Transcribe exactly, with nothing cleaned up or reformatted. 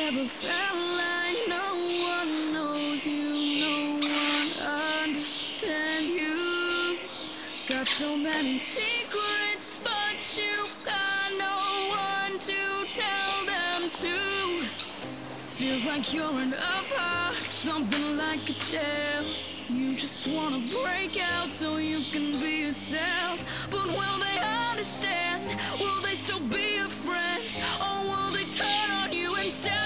Never felt like no one knows you, no one understands you. Got so many secrets, but you've got no one to tell them to. Feels like you're in a box, something like a jail. You just wanna break out so you can be yourself. But will they understand? Will they still be your friends? Or will they turn on you instead?